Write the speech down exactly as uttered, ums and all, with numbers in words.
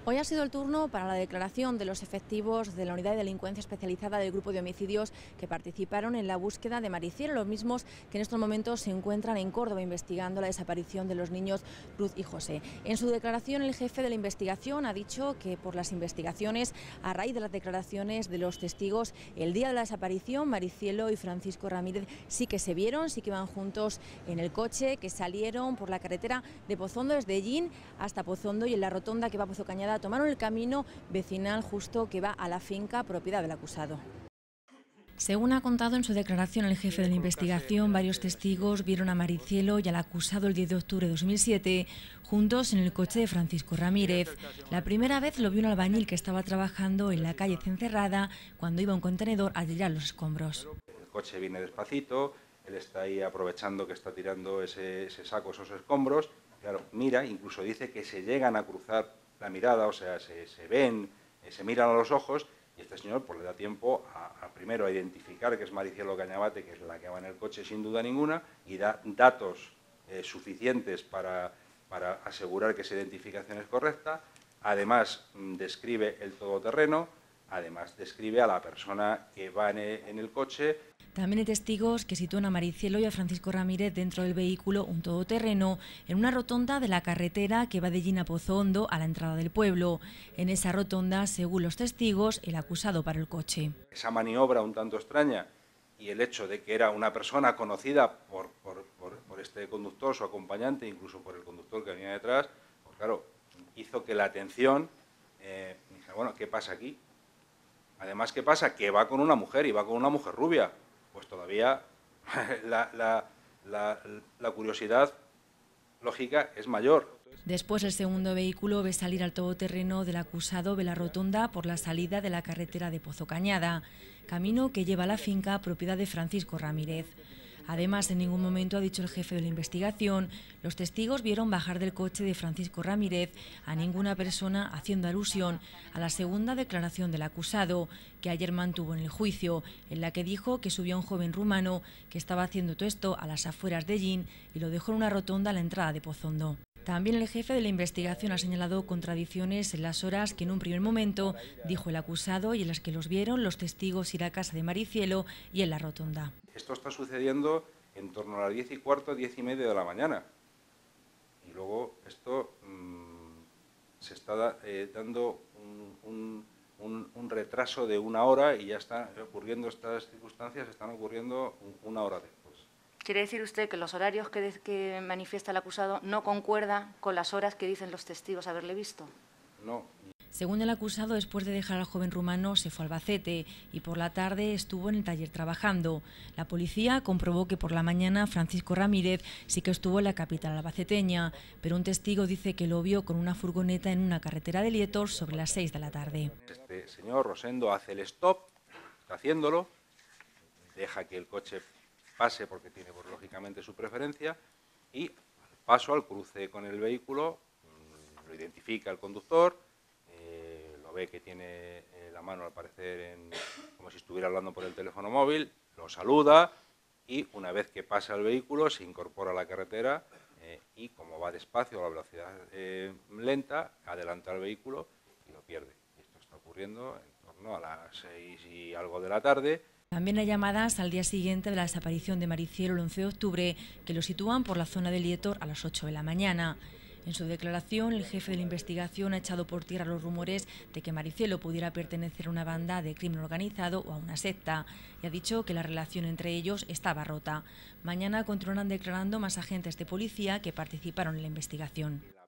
Hoy ha sido el turno para la declaración de los efectivos de la Unidad de Delincuencia Especializada del Grupo de Homicidios que participaron en la búsqueda de Maricielo, los mismos que en estos momentos se encuentran en Córdoba investigando la desaparición de los niños Ruth y José. En su declaración, el jefe de la investigación ha dicho que por las investigaciones, a raíz de las declaraciones de los testigos, el día de la desaparición, Maricielo y Francisco Ramírez sí que se vieron, sí que iban juntos en el coche, que salieron por la carretera de Pozondo desde Ellín hasta Pozondo y en la rotonda que va a Pozo Cañada tomaron el camino vecinal justo que va a la finca propiedad del acusado. Según ha contado en su declaración el jefe de la investigación, varios testigos vieron a Maricielo y al acusado el diez de octubre de dos mil siete juntos en el coche de Francisco Ramírez. La primera vez lo vio un albañil que estaba trabajando en la calle Cencerrada cuando iba a un contenedor a tirar los escombros. El coche viene despacito, él está ahí aprovechando que está tirando ese, ese saco, esos escombros. Claro, mira, incluso dice que se llegan a cruzar la mirada, o sea, se, se ven, eh, se miran a los ojos, y este señor pues le da tiempo a, a primero a identificar que es Maricielo Cañabate, que es la que va en el coche sin duda ninguna, y da datos eh, suficientes para, para asegurar que esa identificación es correcta. Además, mm, describe el todoterreno, además describe a la persona que va en el, en el coche. También hay testigos que sitúan a Maricielo y a Francisco Ramírez dentro del vehículo, un todoterreno, en una rotonda de la carretera que va de Ellín a Pozo Hondo a la entrada del pueblo. En esa rotonda, según los testigos, el acusado paró el coche. Esa maniobra un tanto extraña y el hecho de que era una persona conocida por, por, por, por este conductor, su acompañante, incluso por el conductor que venía detrás, pues claro, hizo que la atención, eh, dije, bueno, ¿qué pasa aquí? Además, ¿qué pasa? Que va con una mujer y va con una mujer rubia. Pues todavía la, la, la, la curiosidad lógica es mayor. Después, el segundo vehículo ve salir al todoterreno del acusado de la rotonda por la salida de la carretera de Pozo Cañada, camino que lleva a la finca propiedad de Francisco Ramírez. Además, en ningún momento, ha dicho el jefe de la investigación, los testigos vieron bajar del coche de Francisco Ramírez a ninguna persona, haciendo alusión a la segunda declaración del acusado, que ayer mantuvo en el juicio, en la que dijo que subió a un joven rumano que estaba haciendo todo esto a las afueras de Ellín y lo dejó en una rotonda a la entrada de Pozondo. También el jefe de la investigación ha señalado contradicciones en las horas que en un primer momento dijo el acusado y en las que los vieron los testigos ir a casa de Maricielo y en la rotonda. Esto está sucediendo en torno a las diez y cuarto, diez y media de la mañana. Y luego esto mmm, se está eh, dando un, un, un, un retraso de una hora y ya están ocurriendo estas circunstancias, están ocurriendo una hora después. ¿Quiere decir usted que los horarios que, que manifiesta el acusado no concuerdan con las horas que dicen los testigos haberle visto? No. Según el acusado, después de dejar al joven rumano, se fue a Albacete y por la tarde estuvo en el taller trabajando. La policía comprobó que por la mañana Francisco Ramírez sí que estuvo en la capital albaceteña, pero un testigo dice que lo vio con una furgoneta en una carretera de Lietor sobre las seis de la tarde. Este señor Rosendo hace el stop, está haciéndolo, deja que el coche pase porque tiene pues, lógicamente su preferencia y al paso, al cruce con el vehículo, mmm, lo identifica el conductor, eh, lo ve que tiene eh, la mano al parecer en, como si estuviera hablando por el teléfono móvil, lo saluda y una vez que pasa el vehículo se incorpora a la carretera eh, y como va despacio a la velocidad eh, lenta, adelanta el vehículo y lo pierde. Y esto está ocurriendo en torno a las seis y algo de la tarde. También hay llamadas al día siguiente de la desaparición de Maricielo el once de octubre que lo sitúan por la zona de Lietor a las ocho de la mañana. En su declaración, el jefe de la investigación ha echado por tierra los rumores de que Maricielo pudiera pertenecer a una banda de crimen organizado o a una secta y ha dicho que la relación entre ellos estaba rota. Mañana continuarán declarando más agentes de policía que participaron en la investigación.